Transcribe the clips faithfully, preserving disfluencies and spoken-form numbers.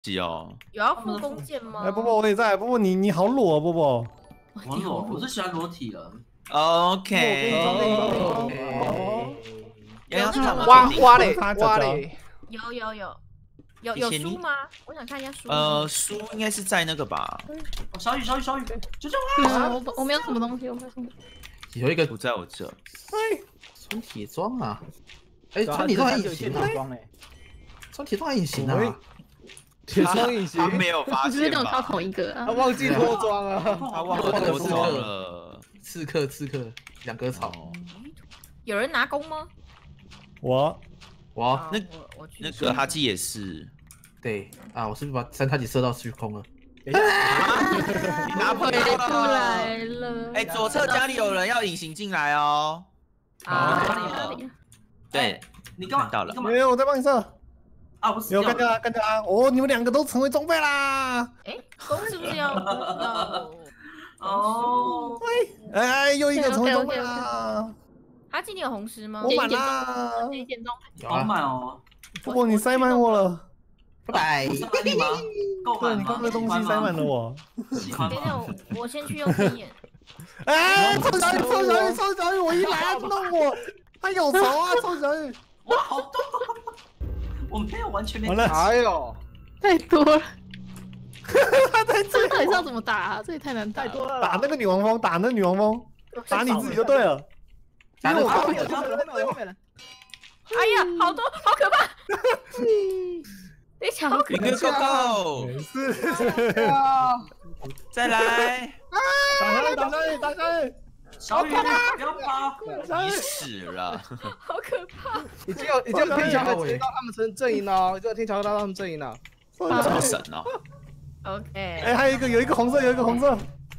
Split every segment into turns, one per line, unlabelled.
是哦。
有要附弓箭吗？
哎，波波我也在，波波你你好裸啊，波波。
我裸，我是喜欢裸体的。
OK。
哦。
洋洋
挖挖嘞挖嘞。
有有有有有书吗？我想看一下书。
呃，书应该是在那个吧。
哦，小雨小雨小雨，就这
样。我我没有什么东西，我没有什么。有一个
不在我这。
哎，穿铁装啊！哎，穿铁装还隐形啊！穿铁装还隐形啊！
铁装隐形，
他没有发现吧？
他同一个啊，
他忘记脱妆了，
他忘了脱妆了。
刺客，刺客，两棵草。
有人拿弓吗？
我，
我
那那个哈基也是。
对啊，我是不是把三叉戟射到虚空了？
你拿不
到来了。
哎，左侧家里有人要隐形进来哦。
啊，
对，
你干嘛？
到了。
没有，我在帮你射。
啊！我死
有跟着啊，跟着啊！哦，你们两个都成为装备啦！
哎，弓是不是要要？
哦，
喂，哎，又一个成为装备啦！
阿基，你有红石吗？
我满啦！
一件装
备，好满哦！
不过你塞满我了，
拜拜！
你吗？够满吗？
你刚刚的东西塞满了我。
喜欢吗？
我先去用天眼。
哎，臭小雨，臭小雨，臭小雨！我一来弄我，他有仇啊，臭小雨！
哇，好多！ 我没有完全没。
完了，
哎呦，太多了。他在这到底是要怎么打啊？这也太难打，
太多了。打那个女王蜂，打那个女王蜂，打你自己就对了。
打那个后
面人，后面后面人。哎呀，好多，好可怕！等一下，好可
怕！
没事。
再来。
打下去，打下去，打下去。
小雨，不要跑！
你死了，
好可怕！
已经有已经有天桥会接到他们阵阵营了，已经有天桥会到他们阵营了。
这么神哦
！OK。
哎，还有一个，有一个红色，有一个红色。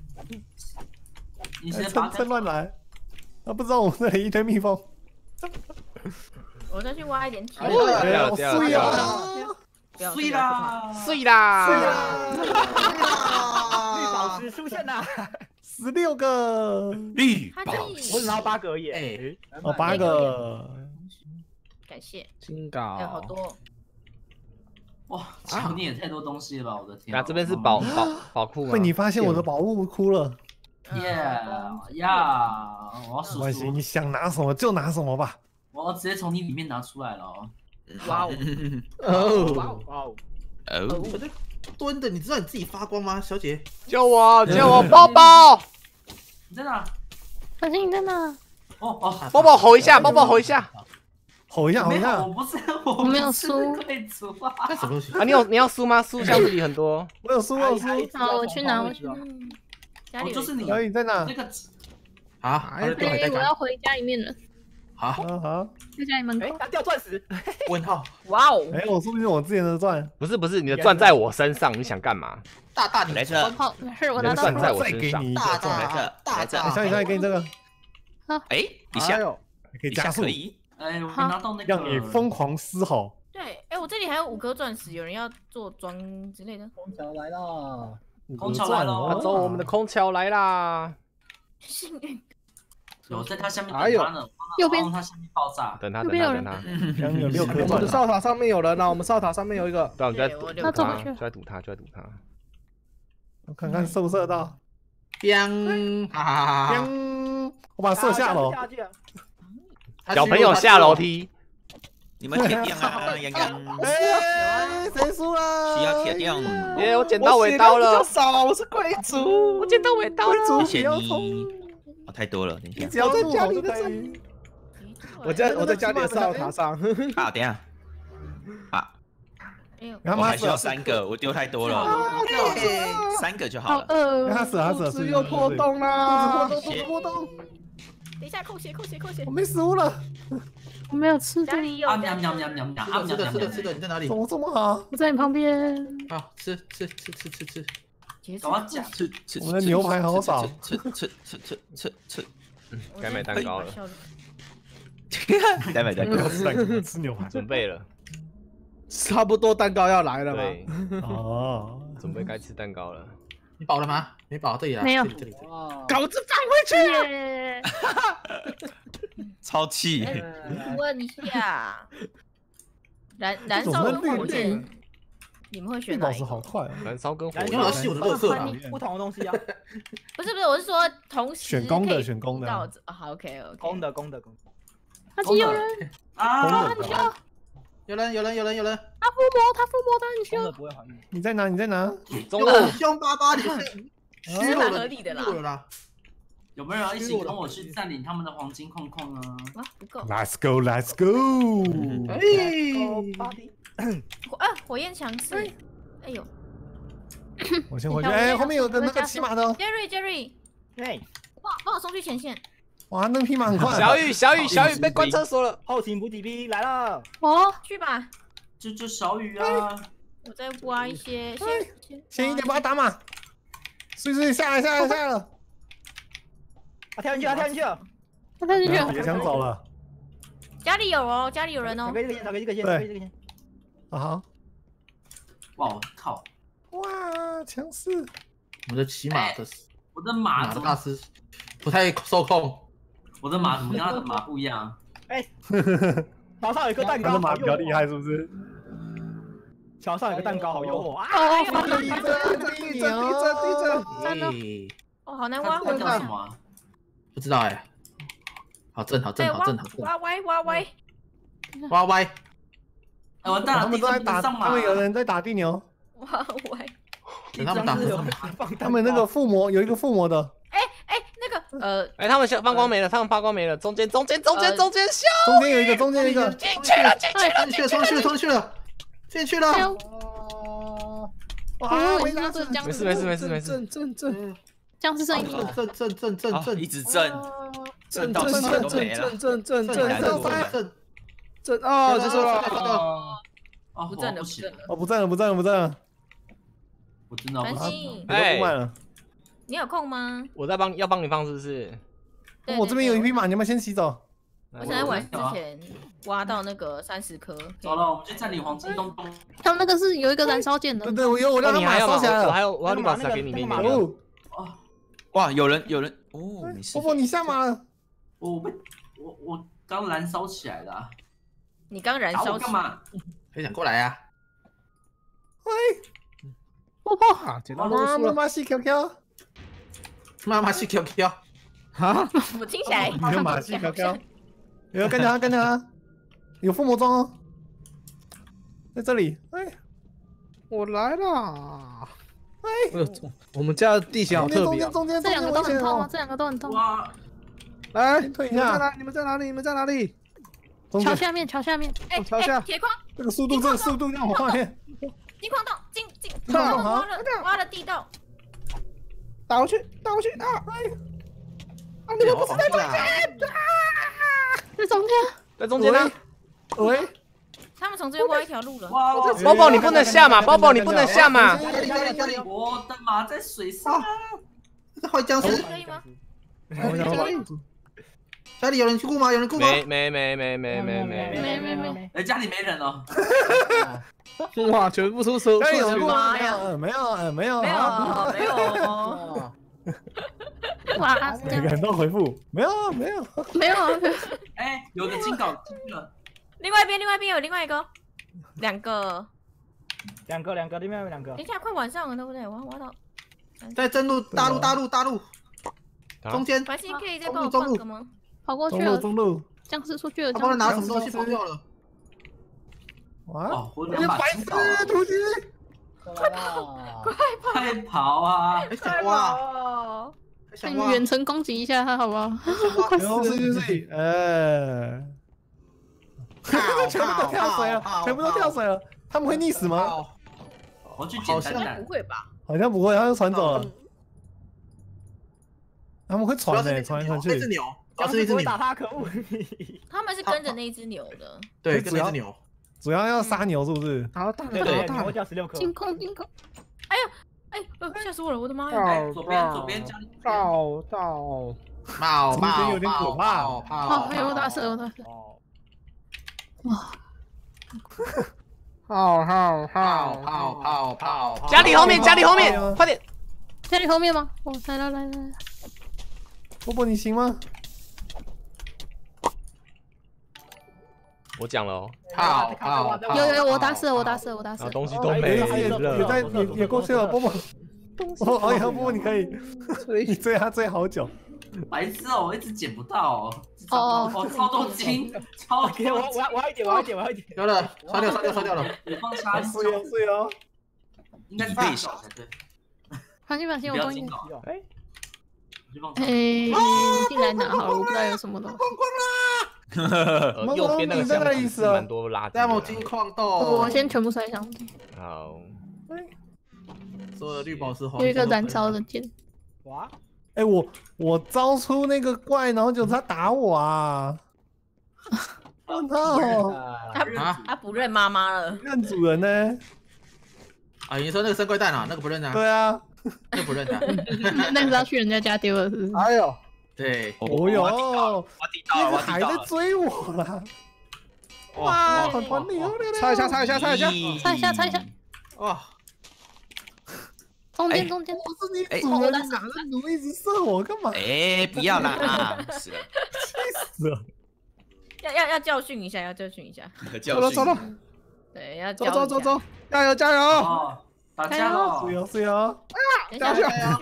你先
趁趁乱来，他不知道我们这里一堆蜜蜂。
我再去挖一点铁。
掉了掉了掉
了！碎啦！
碎啦！
碎啦！
绿宝石出现啦！
十六个
绿宝
石，我只拿到八个耶！
哎，哦，八个，
感谢。
金稿，
有好多。
哇，巧你也太多东西了吧！我的天。
啊，这边是宝宝宝库吗？
被你发现我的宝物哭了。
耶呀！我要数数。
没关系，你想拿什么就拿什么吧。
我要直接从你里面拿出来了哦。
哇哦！
哦哇哦！
哦，我在蹲的，你知道你自己发光吗，小姐？
救我！救我！抱抱！
你在哪？
小新，你在哪？
哦哦，
抱抱吼一下，抱抱吼一下，
吼一下，吼一下！
我不是，我
没有输。
贵族啊！
干什么东西
啊？你有你要输吗？输箱子里很多。
我有输，我有输。
好，我去拿，我去拿。
家里就是你。
小雨在哪？
这个
啊？
哎，我要回家里面了。
好，
好，
在家里门口。
哎，掉钻石！
问号！
哇哦！
哎，我说不定我之前的钻。
不是不是，你的钻在我身上，你想干嘛？
大大，你
来这。
好，是我拿到。钻在我身上。
大大，
来这，来这。
小雨，小雨，给你这个。
好。
哎，一下
可以加速。
哎，我拿到那个。
让你疯狂嘶吼。
对，哎，我这里还有五颗钻石，有人要做装之类的。
空桥来啦！
空桥来了，
走，我们的空桥来啦！
幸运。
有在它下面等他呢，
右边
它下面爆炸，
等他等他等他。
两有六颗钻。
我们的哨塔上面有人呢，我们哨塔上面有一个。
对，我们在堵他，就在堵他，就在堵他。
我看看射不射到。
砰！哈哈哈！
砰！我把它射下楼。
小朋友下楼梯。
你们铁定啊，洋洋。
哎，谁输了？
需要铁定。
耶，我捡到尾刀了。
少，我是贵族。
我捡到尾刀了。
谢谢你。 哦，太多了，等一下。
只要在家里的上，
我在我在家里的哨塔上。
啊，等一下。啊。
我
还需要三个，我丢太多了。三个就好了。
呃，
他死了，他死了，
肚子又破洞啦！
肚子破洞，肚子破洞。
等一下，扣血，扣血，扣血。
我没食物了。
我没有吃。
家里有。
啊喵喵喵喵喵！啊
吃的吃的吃的，你在哪里？
怎么这么好？
我在你旁边。
啊，吃吃吃吃吃吃。
赶快讲，
吃吃
我们的牛排好少，
吃吃吃吃吃吃，
嗯，该买蛋糕了，
该买蛋糕，
吃牛排，
准备了，
差不多蛋糕要来了吧？
对，
哦，
准备该吃蛋糕了。
你饱了吗？没饱，这里啊，
没有，
这里这里。
稿子放回去。
超气！
问一下，燃燃烧的火箭。 你们会
绿宝
选哪一个？
石好快哦，
燃烧跟火
因为我吸我的乐色啊。
不同的东西啊，
不是不是，我是说同时
选攻的
可以
选攻的
到这。好 OK OK。
公的公的公的。
他是有人，
啊！
攻的。
有人有人有人有人，
他附魔，他附魔，他很凶
公的。不会怀孕。
你在哪？你在哪？
哟
中的
凶巴巴的，虚弱
蛮合理的啦
虚弱啦。
有没有人要一起跟我去占领他们的黄金矿矿啊？
哇，不够。
Let's go, Let's go！
哎，
火啊，火焰强势。哎呦
我先回去。哎，后面有个那个骑马的哦，
，Jerry Jerry，
对，
哇，帮我送去前线。
哇，那匹马很快。
小雨小雨小雨被关厕所了。
后勤补给兵来了。
哦，
去吧，
就就小雨啊！
我再挖一些，先先
先一点把他打满。睡睡下来下来下来了，
啊，跳进去了，跳进去了。
他跳进去了。
别想走了。
家里有哦，家里有人哦
找。个这个线，找个这个线，
对
找个这个线。
啊好。
哇靠！
哇，强势！
我的骑马的
我的马怎么？
马的大师不太受控。
我的马怎么跟他的马不一样？
桥上有个蛋糕，
他的马比较厉害，
好诱惑。
是不是？
桥上有个蛋糕，好诱惑啊！
哦，
地震地震地震！
真的
哦，好难挖，
它它
好难
叫什么啊？
不知道哎。好正好
哎，
正好
挖
正好正，
挖歪挖歪，
歪歪。
哎，完蛋了，
他们
地
都在打，
震不能上马。
他们有人在打地牛。
挖歪。
等他们打
是有
上
放蛋糕
他们那个附魔有一个附魔的，
哎，那个呃，
哎，他们发光没了，他们发光没了，中间中间中间中间小
中间有一个，中间有一个。
进去了进去了。
冲去了冲去了冲去了，进去了。
哇，维达斯
僵
没事没事没事没事。
震震震
僵尸声音。
震震震震
啊
震
一直震，震到血都没了。
震震震
震
震
震
震
震啊！
结束了。
哦，
不震了，
不行
不震，了。
哦，不震了，不震了，不震了，
我真的不
繁
行。
星，
我都不卖了。
你有空吗？
我在帮要帮你放是不是？
对
我这边有一匹马，你们先骑走。
我想在晚之前挖到那个三十颗。
走了，我们去占领黄金东东。
他们那个是有一个燃烧剑的
对。对，我有，我让他马
你还要吗？
烧起来了。
我还有我要绿宝石给你给你给你。
哦，
哦，
哇，有人有人哦，没事
波。波你下马了。
我被我我刚燃烧起来的啊。
你刚燃
打
烧起
我干嘛？
很想过来啊。
波波，
啊，捡到妈妈妈西 Q Q。
妈妈去 Q Q。
啊！
我听起来
你的马戏 Q Q。有跟着他，跟着他。有附魔装哦。在这里。哎，
我来啦！
哎，
我们家的地形好特别啊！
中间
这两个都很痛啊，
哦。
这两个都很痛。
哇！
来，
退一下。
你们在哪？你们在哪里？你们在哪里？
中间
桥下面，桥下面。
哎
桥下
哎，铁矿，
这个速度，这个速度让我发现。
金矿洞，进进，
金矿洞好
挖了挖了地道。
打过去，打过去啊！啊！你们不是在中间？
在中间。
在中间呢。
喂。
他们从这边挖一条路了。
哇！
包包你不能下马，包包你不能下马。
家里家里家里，
我的马在水上。
这坏僵尸。
可以吗？
家里有人去顾吗？有人顾吗？
没没没没没没没
没没没。
哎，家里没人哦。
哇！全部出出。
家里有人顾吗？
没有，
没有，呃，没有，
没有，没有。
哇！
每个人都回复没有，没有，
没有啊。
哎，有个金镐进去了。
另外一边，另外一边有另外一个，两个，
两个两个，里面有两个
等。一下，快晚上了，对不对？我要挖到。
在正路大路大路大路中间。
繁星可以再帮我放个吗？
跑过去
中路
了，
中路。
僵尸出去了。
他帮他拿什么东西跑掉了？
哇！
哦，我两把
白
金镐。
痴突击！
快跑！
快跑啊！
还想挖？
哦，
还想挖？
远程攻击一下他好不好？
快
然后是是是，呃，全部都跳水了，全部都跳水了，他们会溺死吗？
我去捡蛋蛋
不。会吧？
好像不会，他就船走了。他们会
主要
传的，
是那
传来传去。
只牛，主要
僵
是那只牛
尸不会打，他，可恶！
他们是跟着那一只牛的。
对，跟那只牛。
主要要杀牛是不是？
好大，
对对，
好大
牛！掉十六颗。
进攻进攻。
哎，呃吓死我了！我的妈呀！
哎，左边左边家里。
到到，
冒
中间有点可怕
冒
哦，
冒
有大蛇，有大蛇。
哦，
哇！
好好
泡
好
泡泡泡。
家里后面，家里后面，快点！
家里后面吗？哦，来来来来。
波波你行吗？
我讲了哦，
好好，
有有有，我打死了，我打死了，我打死
然后
了。
东西都没
也也也在也也过去了，波波。哦，哎呀，波波你可以，你追他追好久。
白痴哦，我一直捡不到哦。
哦
哦，超多金，超
给我我要我要一点，我要一点，我要一点。
有了，杀掉杀掉杀掉了。
我放沙
是哦是哦，
应该是大小才对。
放心放心，我帮你。
哎，
哎，进来拿好了，我不知道有什么东西。
呃右边那个箱子是蛮多垃圾的。
戴帽金矿豆。
我先全部塞上。
好。
所有的绿宝石黄。
有一个燃烧的剑。
哇！
哎，我我招出那个怪，然后就他打我啊！我操！
他他不认妈妈了，
认主人呢？
啊，你说那个生龟蛋啊，那个不认啊？
对啊，
那个不认的。
那个是要去人家家丢了，是不是？
哎呦，
对。
哦哟，
挖地道了，挖地
还在
道了。
追我啦！
哇，
很团体哦，
擦一下，擦一下，擦一下，
擦一下，擦一下。
哇！
中间中间，
不是你主人，你拿着弩一直射我干嘛？
哎，不要啦啊！死了，
死了！
要要要教训一下，要教训一下。
走了走了，
对，要
走走走走，加油加油！
哦，打架了！
是哟是哟！
掉下来！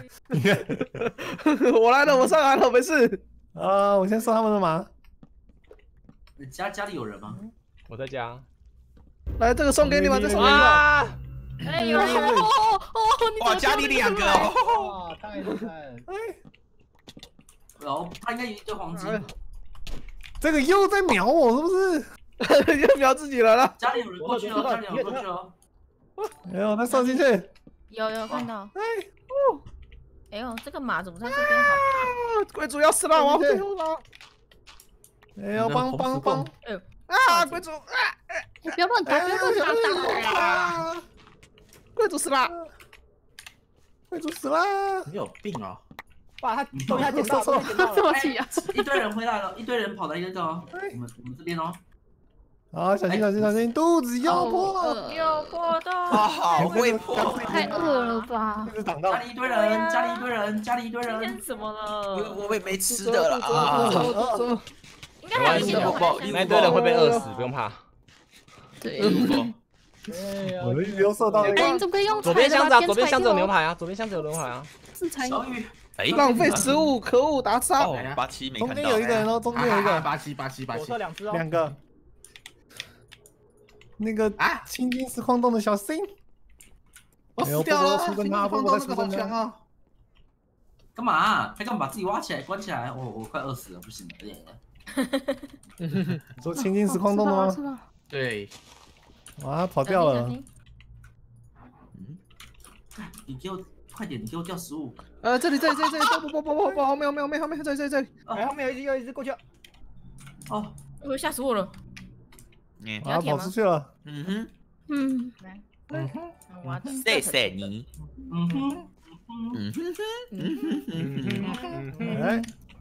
我来了，我上来了，没事。
啊，我先收他们的马。
你家家里有人吗？
我在家。
来，这个送给你们，这送给你们。
哎有人有人！哦哦，你
哇，家里两个哦！
哇，太厉害了！
然后他应该有一堆黄金。
这个又在瞄我，是不是？
又瞄自己来了。
家里有人过去了，家里有人过去了。
哎呦，他射进去。
有有看到。
哎
哦，哎呦，这个马怎么在这边好？
贵族要死了，我要最后了。
哎呦，帮帮帮！
哎呦
啊，贵族啊！
你不要乱打，不要乱打！
贵族死了，
贵族死了！
你有病啊！
把他东西他捡到，东西捡到了。
这么气啊！
一堆人回来了，一堆人跑来一个哦，我们我们这边哦。
好，小心小心小心，肚子要破，
有破洞。
啊，好会破！
太饿了吧？
一直挡到
家。里一堆人，家里一堆人，家里一堆
今天
人。
怎么
我
了？
我也没吃的了啊！
应该还有一些人
不不
那一堆人会被饿死，不用怕。
对。
我的预留射到。
哎，你怎么可以用？
左边箱子啊，左边箱子有牛排啊，左边箱子有牛排啊。
是才
小雨，
哎，
浪费食物，可恶，打杀！
哦，八七没
中
看到。
间有一个人哦，中间有一个，
八七八七八七
我射，两只哦。
两个。那个
啊
青金石矿洞的小心。
我死掉了！
出征他，
放
波波在出
到那个好
征他。
强啊！
干嘛？他干嘛把自己挖起来关起来？我我快饿死了，不行了！
说青金石矿洞的吗？
是吗？
对，
哇，他跑掉了。
你给我快点，你给我掉食物。
呃，这里这里这里这里，不不不不不，后面后面后面后面，这里这里这里，哎，后面有一只有一只过去了。
哦，
我吓死我了！
嗯
啊，跑出去了。
嗯哼，
嗯，
嗯哼，
我要
谢谢你。
嗯哼，
嗯哼
嗯哼嗯哼。
哎，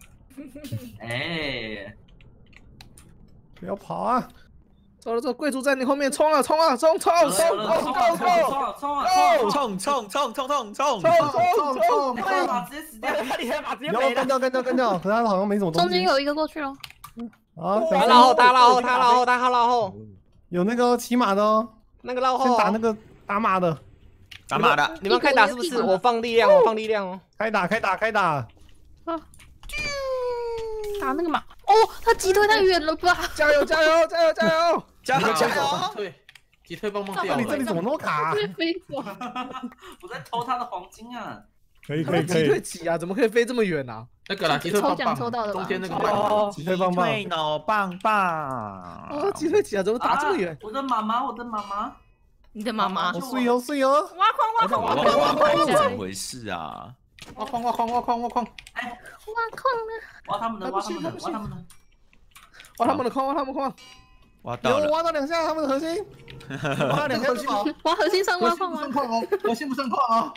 哎，
不要跑啊！
走了走，贵族在你后面冲啊冲啊冲冲冲冲
冲啊冲啊冲啊冲啊！
冲冲冲冲冲冲！
冲冲冲！
快马直接死掉！
你的马直接
然后
没了。
干掉干掉干掉，可是他好像没什么东西。
中间有一个过去了。
啊，
他绕后，他绕后，他绕后，他绕后。
有那个骑马的哦，
那个绕后。
先打那个打马的，
打马的。
你们开打是不是？我放力量，我放力量哦。
开打开打开打。
打那个马。哦，他击退太远了吧？
加油加油加油加油！
加油加油！
对，击退棒棒掉了。
那你这里怎么那么卡？
会飞走。
我在偷他的黄金啊！
可以
他们击
可以可以，
退几啊？怎么可以飞这么远啊？
那个啦，击退棒
抽奖抽到
棒，
的吧
中间那个
哦
击退棒棒。
对脑棒棒。
哦，击退几啊？怎么打这么远？
我的妈妈，我的妈妈，
你的妈妈
我睡哦睡哦。
挖矿挖矿挖
哇
矿挖
哇哇！
矿
怎么回事啊？
挖矿挖矿挖矿挖矿！
挖矿呢？
挖他们的，挖他们的，挖他们的。
挖他们的矿，挖他们矿。
挖到了。
有挖到两下他们的核心，挖两下就跑。
挖核心上挖矿吗？
上矿哦，核心不上矿啊！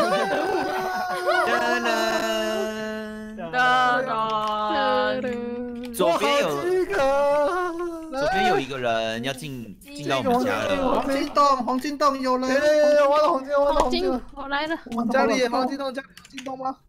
哒哒
哒哒。
左边有，
几个，
左边有一个人要进进到我们家了。
黄金洞，黄金洞有了。
有有有有挖到黄金，挖到
黄金
黄金了。，
我来了。
家里黄金洞，家里黄金洞吗？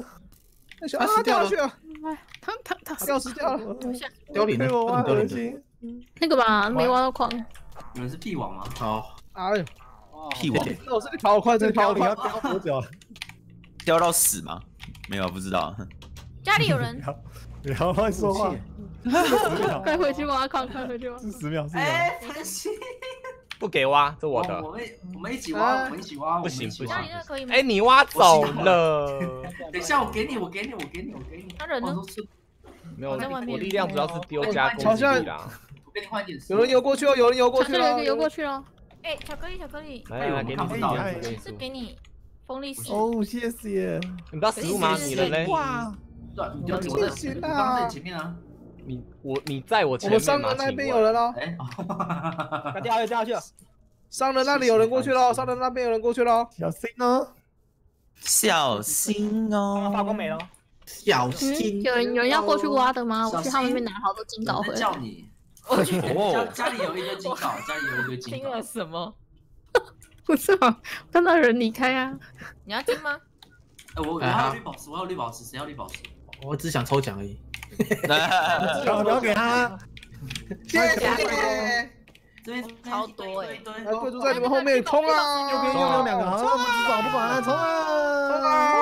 那小啊掉下去了，
来，他他他
掉死掉了。
凋零了，
给我挖
凋零了。
核心。
那个吧，没挖到矿。
你们是屁王吗？
好，
哎呦，
屁王
那我这里跑快，这里跑快
你要。飙多久？
掉到死吗？没有，不知道。
家里有人，
不要乱说话。
快回去挖矿，快回去挖。
是十秒，十秒。
哎，贪心。
不给挖，这我
我
的。
们我们一起挖，我们一起挖，
不行不
家
行
里那个可以吗？
哎，你挖走了。
等一下，我给你，我给你，我给你，我给你。
他人呢？
没有，
我在外面
我力量主要是丢加攻击力啦。
我给你换点。
有人游过去哦，有人游过去了
巧克力可以，游过去了。
哎，巧克力，巧克力，
来来来，给你
看不到
给你给你
是给你风力石。
哦，谢谢。
你不要食物吗？你人嘞？
哇，
对，你丢我在，我刚刚在你前面啊。
你我你在我前
我们
面吗？
商人那边有人哦，
哎，
快掉下去，掉下去了。
商人那里有人过去了，商人那边有人过去了。
小心哦，
小心哦！
发光没了。
小
嗯，
心。
有人有人要过去挖的吗？
小心
我去他们那边拿好多金岛回来。
在叫你。
我去，
家家里有一堆金岛，家里有一堆金岛
听了。什么？
不是啊，看到有人离开啊。
你要听吗？
哎，我我还有绿宝石，我还有绿宝石，谁要绿宝石？
我只想抽奖而已。
不要不要给他。
谢谢。
这边
超多哎！
来，贵族在你们后面冲啊！
右边右边有两个，好，我们至少不管了，冲啊！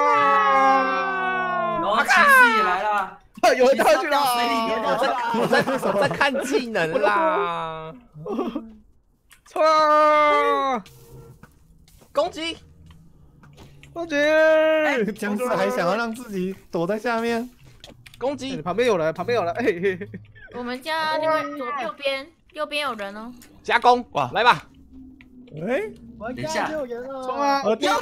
然后骑士也来了，
有人掉下去了。
水里面
我在我在我在看技能啦。
冲啊！
攻击！
攻击！
僵尸还想要让自己躲在下面。
攻击！
旁边有人，旁边有人，嘿嘿嘿。
我们家另外左右边，右边有人哦。
加攻！哇，来吧！
喂，
等一下，
冲啊！
我掉。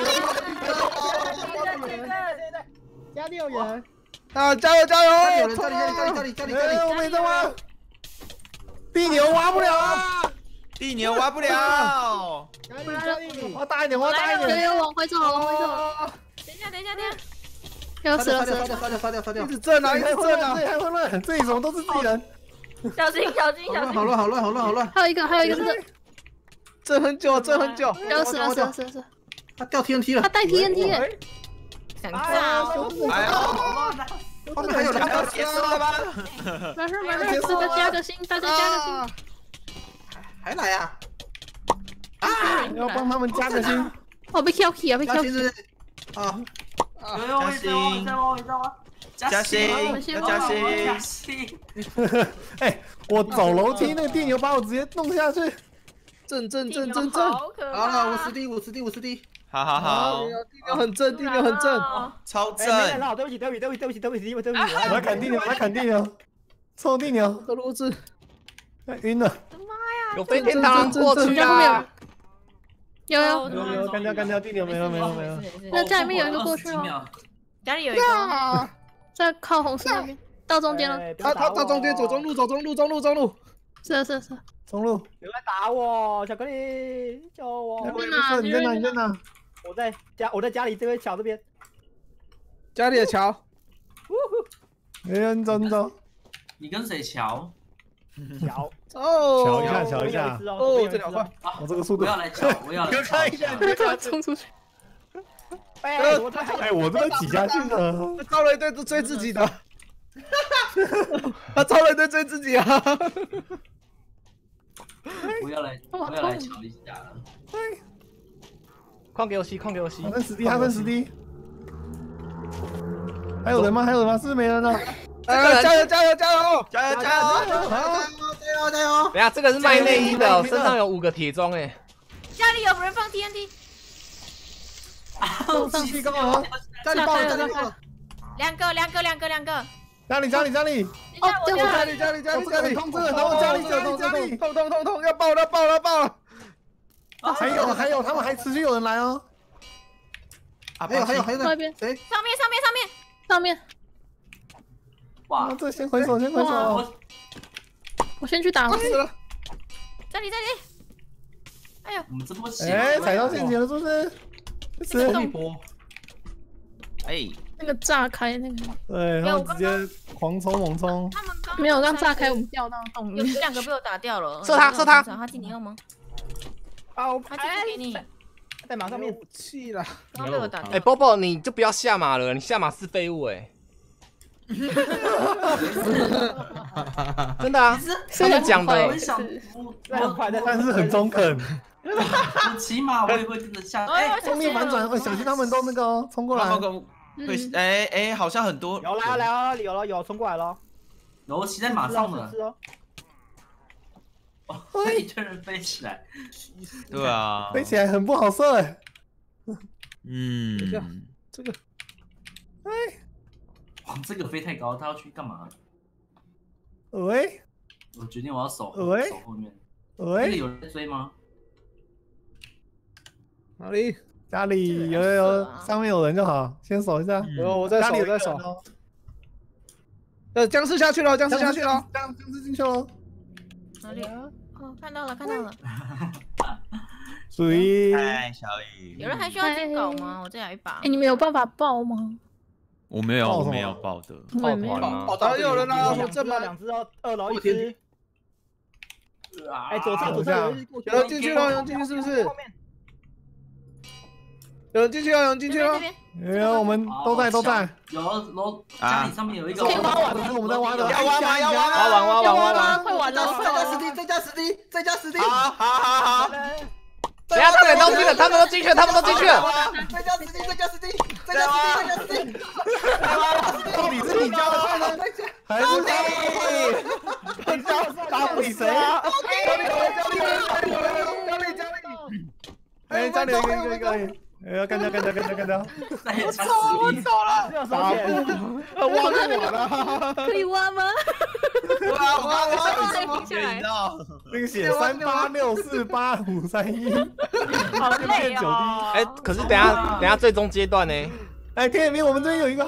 家里有人。
啊！加油加油！
有人，这里这里这里这里这里这里。
哎，我没中啊！地牛挖不了啊！
地牛挖不了。
挖大一点，挖大一
有
点。
有往回走，往回走。
等一下，等一下，等一下。
要死了死了！
杀掉杀掉杀掉杀掉
一！直震啊，一直震啊！
这里还混乱，这里怎么都是自己人？
小心，小心，小心！
好乱好乱好乱好乱！
还有一个，还有一个这个，
震很久，震很久。
要死了死了死了死了！
他掉 T N T 了
他，带 T N T 耶！
想炸哦！
哎呦，
后面还有人
要结束了吗？
没事没事，大家加个心，大家加个心。
还来啊！
要帮他们加个心。
哦，被 Q K 啊，被
加
Q
薪
K。
是啊，
有有，我也在挖，我也在挖，我也在挖。
加薪，要加
加
薪。
薪！
哎，我走楼梯，那个地牛把我直接弄下去。
震震震震震！
好可怕！
好了，五十滴五十滴五十滴。
好好好，
地牛很正，地牛很正。
超
哎，没人
正。
了，对不起，对不起，对不起，对不起，对不起，对不起，对不起。
我要砍地牛，我要砍地牛，臭地牛，
这路子
哎晕了。
有飞天螳螂过去啊！
有有，
有有干掉干掉地牛，没了没了没了。
那家里面有一个过去
了。
了，
家里有一个，
啊！
在靠红色那边，到中间了。
他他他中间走中路，走中路，中路中路。
是是是，
中路。
有人打我，巧克力，救我！
你在哪？你在哪？你在哪？
我在家，我在家里这边桥这边。
家里的桥。
没人走，你走。
你跟谁瞧？
桥，
哦，
瞧一下，瞧一下。
哦，这两块。
我这个速度。
我要来瞧，我要来瞧一下。
冲出去。
哎，我
哎，我这个挤下去了。
招了一堆追自己的。他招了一堆追自己啊！
我要来，我要来瞧一下了。
矿给我吸，矿给我吸
他。分十滴，他分十滴。还有人吗？还有人吗？是不是没人了？
哎，加油加油加油！
加油加油！
加油加油！
等下，这个是卖内衣的，身上有五个铁装哎。
家里有人放 T N T，
送上去干嘛？
家里爆了，家里爆了！
两个，两个，两个，两个。
家里家里家里。
哦，
家里家里家里家里
痛这个，然后家里家里家里
痛痛痛痛要爆了爆了爆了！
还有还有，他们还持续有人来哦。
还有还有还有
那边
谁？
上面，上面，上面，
上面。
哇，
这先回手，先回手。
我先去打。
死了！
这里，这里。哎呦，
我们这么险！
哎，踩到陷阱了，是不是？
这个洞。
哎，
那个炸开那个。
对，然后直接狂冲猛冲。
他们刚
没有，刚炸开，我们掉到洞里
有
面。
两个被我打掉了。
射他，射他。
他进你要吗？
啊，我
他进给你。
在马上面。
气了。
刚被我打掉。
哎，波波，你就不要下马了，你下马是废物哎。 真的啊，他们讲的。
我想，
但是很中肯。
我起码我也会真的下。
哎，
中立反转，小心他们都那个冲过来。
会哎哎，好像很多。
有来来了，有了有冲过来了。
有我骑在马上了。哦，一堆人飞起来。
对啊，
飞起来很不好射哎。
嗯，
这个，
哎，
哇，这个飞太高，他要去干嘛？
喂，
我决定我要守
喂
守后面。
喂，
那里有人在追吗？
哪里？
家里有有有，上面有人就好，先守一下。
有我在守，我在守。呃，僵尸下去了，僵尸下去了，
僵僵尸进去了。
哪里？哦，看到了，看到了。
属于
嗨，小雨。
有人还需要进稿吗？我这有一把。
哎，你们有办法爆吗？
我没有，我没有爆的。
我也没有。
哦，
当然有人啦，
我
这边两只哦，二楼一只。哎，左侧左侧有人进去了，有人进去是不是？有人进去了，有人进去了。
有，我们都在都在。
有楼家里上面有一个。
可以挖完，我们在挖的。
要挖吗？要挖吗？
挖完挖完挖完，
快完了！
再加实地，再加实地，再加实地。
好好好好。
等下这个都进了，他们都进去了，他们都进去了。
再加实地，再加实地，再加实地，再加实地。
到底是你家的菜呢，还是你？你家打不理谁？
家里家里家里家里。
哎，家里一个一个一个。哎呀，干掉干掉干掉干掉！
我操！我走了，
打不，挖不完了。
可以挖吗？
哇，我刚刚
再停下来。
那个写三八六四八五三一，
好累哦。
哎，可是等下等下最终阶段呢？
哎，天眼兵，我们这边有一个。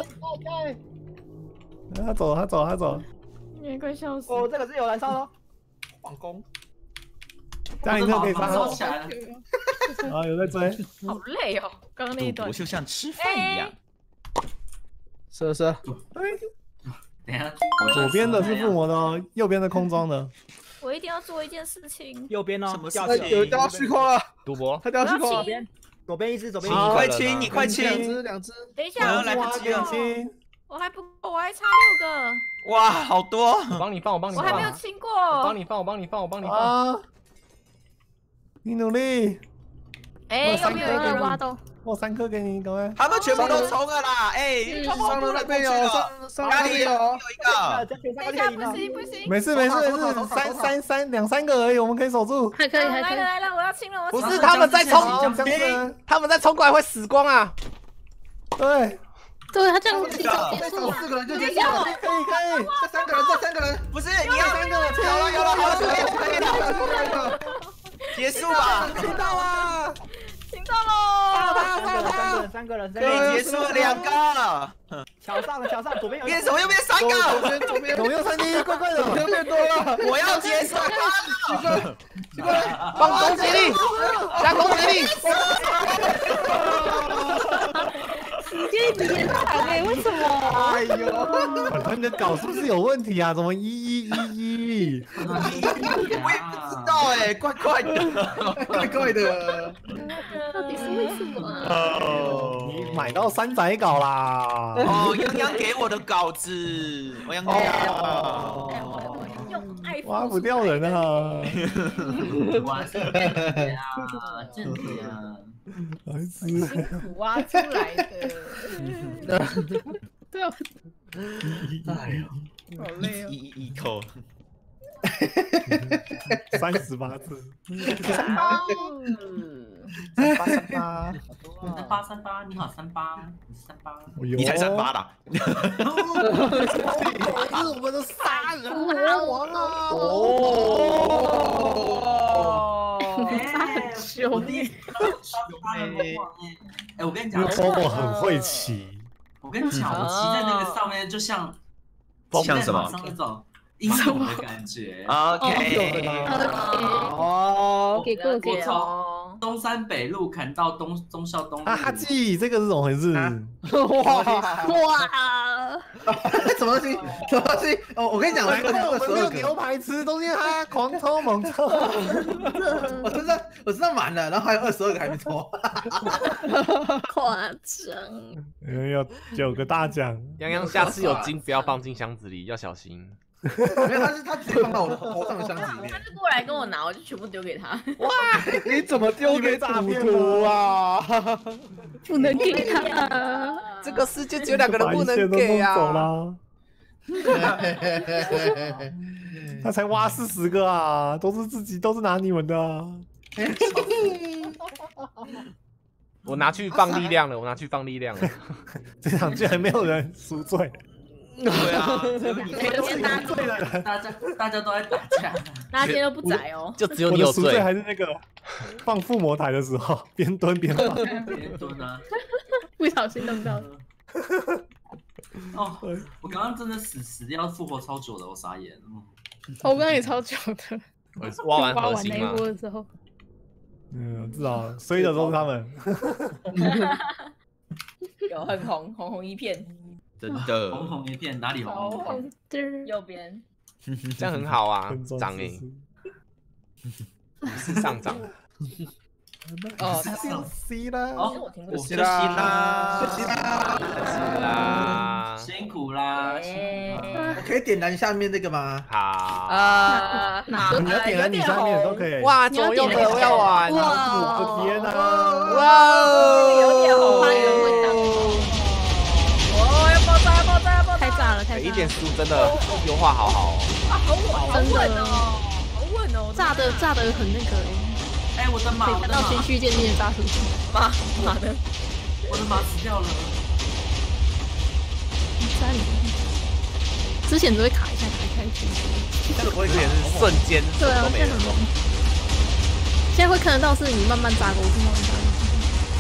他走，他走，他走。
你快笑死！
哦，这个是有燃烧的。皇宫。
家里那可以杀
烧起来了。
啊，有在追。
好累哦，刚刚那一段。
我就像吃饭一样。
是是。
等一下，
左边的是附魔的哦，右边的空装的。
我一定要做一件事情。
右边呢？
什么事
情？有掉虚空了。
赌博。
他掉虚空了。左边，左边一只，左边一只。
你快清，你快清。
两只，两只。
等一下，
来不及了。
我还不够，我还差六个。
哇，好多！
我帮你放，我帮你
放。我还没有清过。我
帮你放，我帮你放，我帮你放。
你努力。
哎，有没有人挖到？
我三颗给你，各位。
他们全部都冲了啦！哎，
上路那边有，上上
哪里有有
一个？等一下，不行不行。
没事没事没事，三三三两三个而已，我们可以守住。
还可以还可以。
来了来了，我要清了，我
不是他们在冲，他们在冲过来会死光啊！
对。
对他这样提早结束。
四个人就结束
了，可以可以。
这三个人，这三个人，
不是你要三个人，有了有了有了，可以了，结束吧，
听到了。
听到喽！
三个人，三个人，
可以结束了两个。
桥上了，桥上，左边有。
变什么又变三个？
左边，左边，
左右三滴，怪怪的，
右边多了。
我要结束了。
放攻击力，加攻击力。
时间延长哎，为什么？
哎呦，
你的稿是不是有问题啊？怎么一一一一？
我也不知道哎，怪怪的，
怪怪的。
到底是为什么啊？
哦，你买到山仔稿啦！
哦，泱泱给我的稿子，我泱泱。
用爱
挖不掉人啊！
挖是正题啊，正题啊。
辛苦挖出来的。
对啊。
哎呦，
好累哦。
一一一口。
三十八字。
三八三八。
三八三八，你好三八，你是三八。
你才三八啦。
是我们的杀人王啊！
哦。
兄弟。
哎，我跟你讲，
我很会骑。
我跟你讲，我骑在那个上面，就像
像什么？
那种英雄的感觉。
OK。
哦，
给过给
我从东山北路砍到东忠孝东路。
啊哈记，这个是怎么回事？
哇
哇！
什么东西？什么东西？哦，我跟你讲，
难怪我们没有
个
牛排吃，都是因为他狂抽猛抽。
我身上我身上满了，然后还有二十二个还没抽。
夸张。
有九个大奖。
洋洋下次有金不要放进箱子里，要小心。
没有，他是他直接放到我的头上的箱子里面。
他就过来跟我拿，我就全部丢给他。
哇！你怎么丢给赌徒啊？
不能给他。
这个世界只有两个人不能给啊！
他才挖四十个啊，都是自己，都是拿你们的啊。
我拿去放力量了，我拿去放力量了。
这场居然没有人赎罪。
对啊，
你天哪！
大家大家都在打架，
大家今天都不宰哦，
就只有你有罪。
还是那个放附魔台的时候，边蹲边放，
边蹲啊，
不小心弄到。
哦，我刚刚真的死死掉复活超久的，我傻眼。
我刚刚也超久的，
挖完核心
嘛。的时候，
嗯，至少衰的都是他们。
有很红，红红一片。
真的，
红红一片，哪里红？
红右边，
这样很好啊，涨哎，是上涨。
哦，
上 C 啦，
哦，我听不懂。
谢啦，
谢啦，
辛苦啦。
我可以点燃下面这个吗？
好
啊，
你要点燃你下面都可以。
哇，左右的我要玩。
哇，我天哪！
哇，
有点红，怕有人会挡。哦，要爆炸，爆炸，爆炸！太炸了，太炸了！
一点十五真的优化好好哦。
啊，好稳，好稳哦，好稳哦，炸的炸的很那个哎。
哎，我的马，
可以看到循序渐进的炸出去。马马的，
我的马死掉了。
在里面，之前只会卡一下卡一下去。
这个也是瞬间，
对啊，现在很猛。现在会看得到是你慢慢炸过去，慢慢炸过去。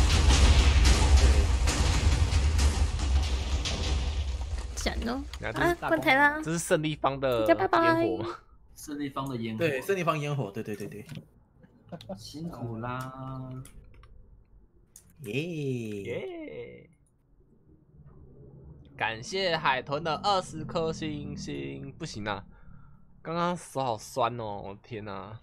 闪哦！啊，关台啦！
这是胜利方的烟火吗？
胜利方的烟火，
对，胜利方烟火，对对对对。
辛苦啦！
耶
耶！感谢海豚的二十颗星星，不行啊！刚刚手好酸哦，我天哪！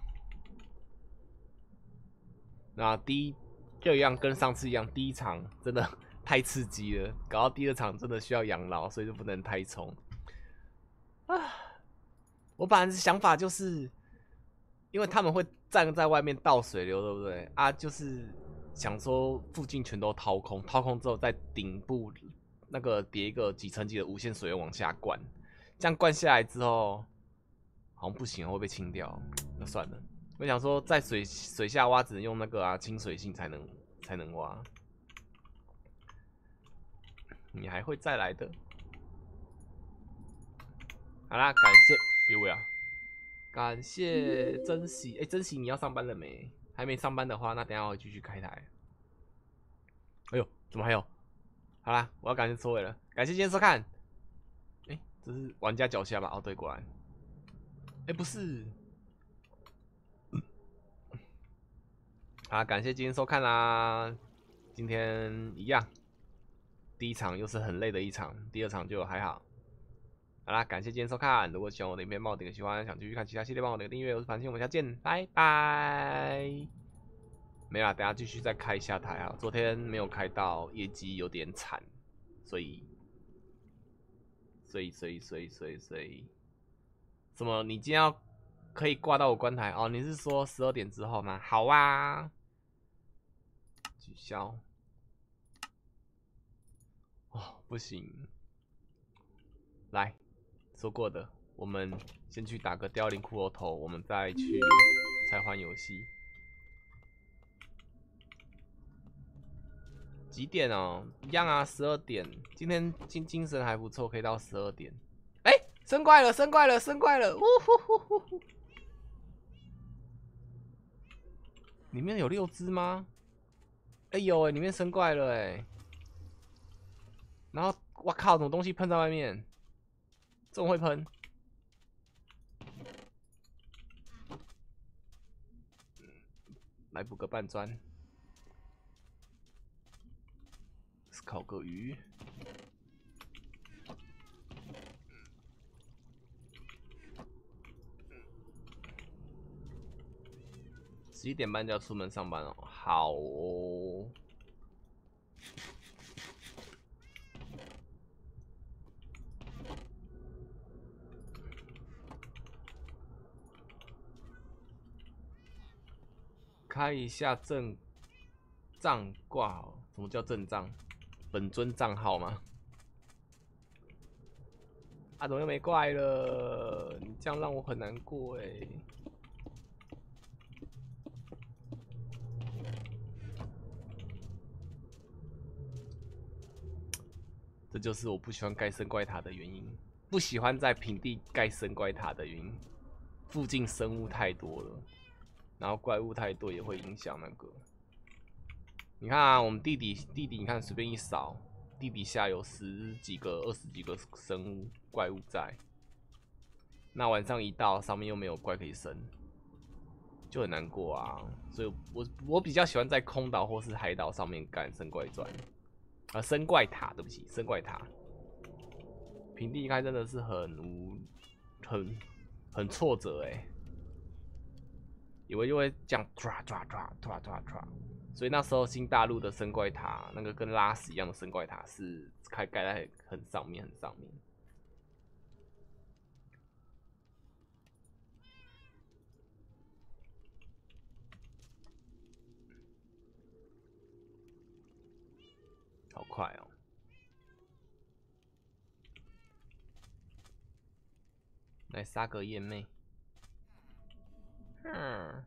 那第一就一样，跟上次一样，第一场真的太刺激了，搞到第二场真的需要养老，所以就不能太冲啊！我本来的想法就是，因为他们会站在外面倒水流，对不对啊？就是想说附近全都掏空，掏空之后在顶部那个叠一个几层级的无限水源往下灌，这样灌下来之后好像不行，会被清掉，那算了。我想说在水水下挖只能用那个啊清水性才能才能挖，你还会再来的。好啦，感谢别位啊。感谢珍惜，哎、欸，珍惜你要上班了没？还没上班的话，那等一下我会继续开台。哎呦，怎么还有？好啦，我要感谢收尾了，感谢今天收看。哎、欸，这是玩家脚下吧？哦，对，果然。哎、欸，不是。好，感谢今天收看啦。今天一样，第一场又是很累的一场，第二场就还好。好啦，感谢今天收看。如果喜欢我的影片，帮我点个喜欢；想继续看其他系列，帮我点个订阅。我是繁星，我们下次见，拜拜。没啦，等下继续再开一下台啊。昨天没有开到，业绩有点惨，所以，所以，所以，所以，所以，所以，什么？你今天要可以挂到我关台哦？你是说十二点之后吗？好啊，取消。哦，不行，来。说过的，我们先去打个凋零骷髅头，我们再去才换游戏。几点哦？一样啊，十二点。今天精精神还不错，可以到十二点。哎、欸，升怪了，升怪了，升怪了！呜呼呼呼呼！里面有六只吗？哎、欸、有哎、欸，里面升怪了哎、欸。然后，我靠，什么东西喷在外面？这种会喷， 来补个半砖，烤个鱼。十一点半就要出门上班了，好哦。开一下正账挂好，什么叫正账？本尊账号吗？啊，怎么又没怪了？你这样让我很难过哎。这就是我不喜欢盖生怪塔的原因，不喜欢在平地盖生怪塔的原因。附近生物太多了，然后怪物太多也会影响那个。你看啊，我们地底地底，你看随便一扫，地底下有十几个、二十几个生物怪物在。那晚上一到，上面又没有怪可以生，就很难过啊。所以我我比较喜欢在空岛或是海岛上面干生怪砖。啊，生怪塔，对不起，生怪塔。平地开真的是很无，很很挫折哎、欸，以为就会这样抓抓抓抓抓抓，所以那时候新大陆的生怪塔，那个跟拉屎一样的生怪塔是开盖在很上面很上面。好快哦！来杀个燕妹。嗯。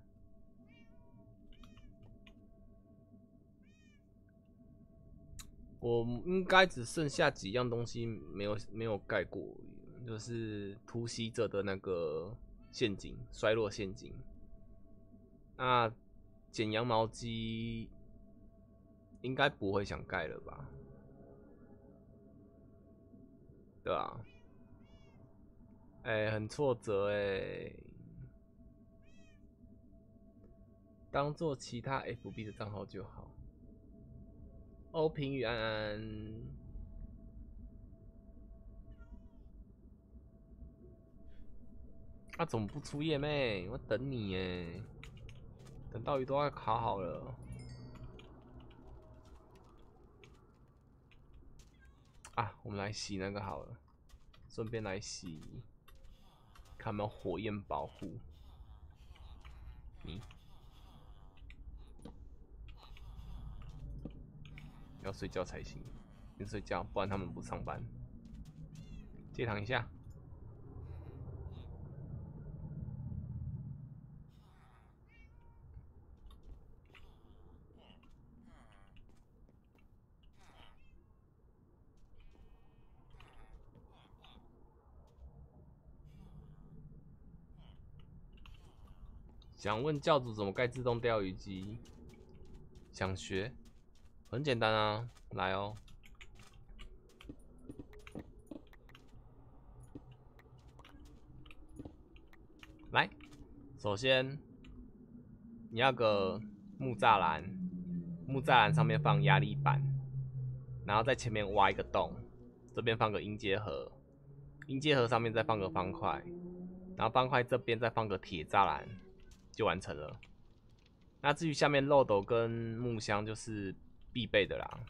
我应该只剩下几样东西没有没有盖过，就是突袭者的那个陷阱，衰落陷阱。那剪羊毛机。应该不会想盖了吧？对啊，哎、欸，很挫折哎、欸。当做其他 F B 的账号就好。欧平与安安，啊，怎么不出夜妹？我等你耶，等到鱼都要烤好了。啊，我们来洗那个好了，顺便来洗，看有没有火焰保护。你要睡觉才行，先睡觉，不然他们不上班。借躺一下。想问教主怎么盖自动钓鱼机？想学？很简单啊，来哦。来，首先你要个木栅栏，木栅栏上面放压力板，然后在前面挖一个洞，这边放个音阶盒，音阶盒上面再放个方块，然后方块这边再放个铁栅栏。就完成了。那至于下面漏斗跟木箱就是必备的啦，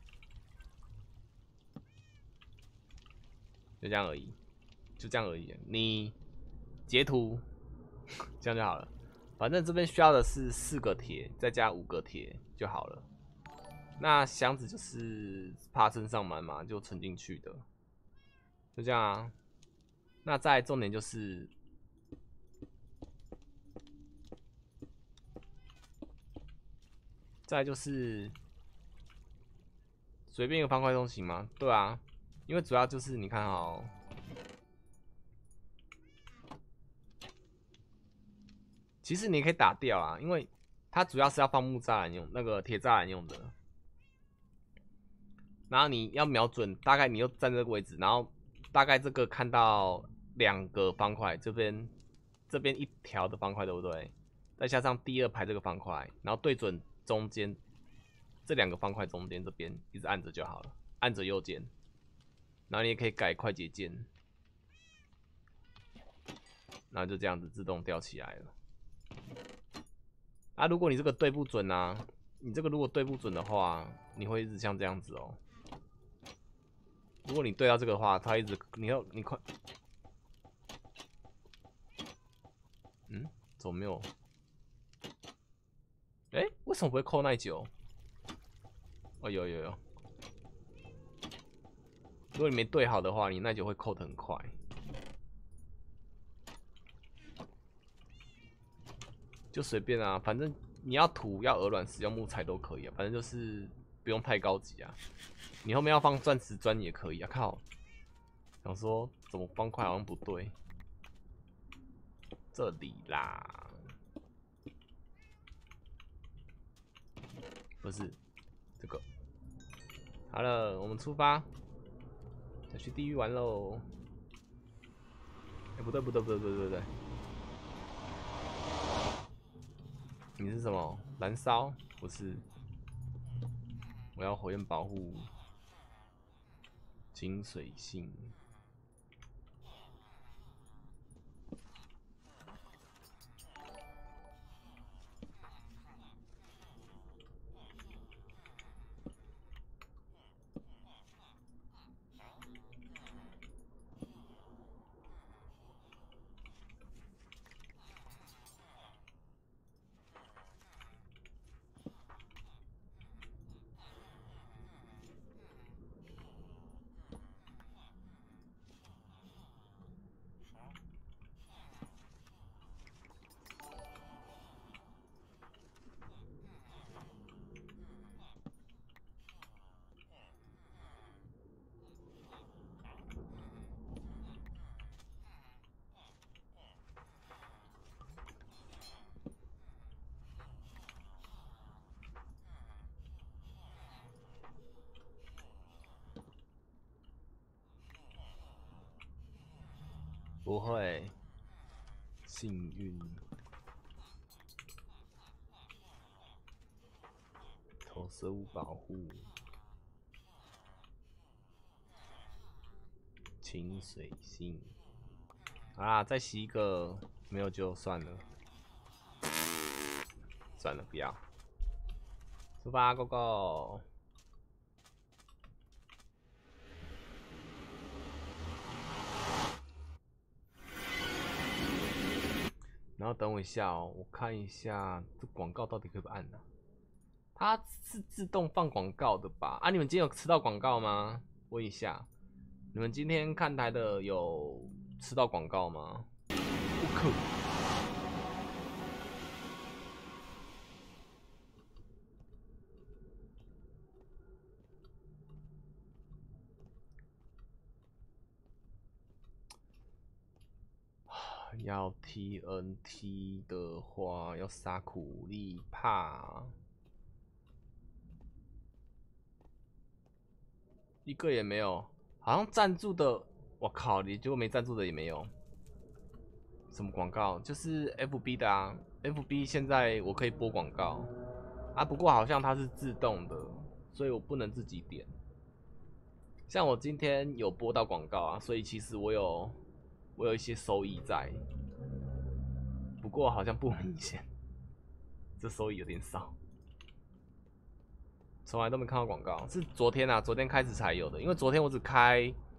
就这样而已，就这样而已。你截图，这样就好了。反正这边需要的是四个铁，再加五个铁就好了。那箱子就是怕身上满嘛，就存进去的，就这样啊。那再来重点就是。再来就是随便一个方块都行吗？对啊，因为主要就是你看哦，其实你可以打掉啊，因为它主要是要放木栅栏用，那个铁栅栏用的。然后你要瞄准，大概你又站这个位置，然后大概这个看到两个方块，这边这边一条的方块，对不对？ 再加上第二排这个方块，然后对准中间这两个方块中间这边，一直按着就好了，按着右键，然后你也可以改快捷键，然后就这样子自动吊起来了。啊，如果你这个对不准啊，你这个如果对不准的话，你会一直像这样子哦。如果你对到这个的话，它一直你要你快，嗯，怎么没有？哎、欸，为什么不会扣耐久？哦，有有有。如果你没对好的话，你耐久会扣得很快。就随便啊，反正你要土要鹅卵石要木材都可以啊，反正就是不用太高级啊。你后面要放钻石砖也可以啊，靠！想说怎么方块好像不对，这里啦，不是这个。好了，我们出发，要去地狱玩喽！哎、欸，不对不对不对不对不对。你是什么？燃烧？不是，我要火焰保护，金水性。不会，幸运，投射物保护，清水性。好啦，再洗一个，没有就算了，算了，不要。出发 ，Go Go！然后等我一下哦，我看一下这广告到底可不可以按呢、啊？它是自动放广告的吧？啊，你们今天有吃到广告吗？问一下，你们今天看台的有吃到广告吗？不可。要 T N T 的话，要杀苦力怕，一个也没有。好像赞助的，我靠，你结果没赞助的也没有。什么广告？就是 F B 的啊 ，F B 现在我可以播广告啊，不过好像它是自动的，所以我不能自己点。像我今天有播到广告啊，所以其实我有。我有一些收益在，不过好像不明显，这收益有点少，从来都没看到广告，是昨天啊，昨天开始才有的，因为昨天我只开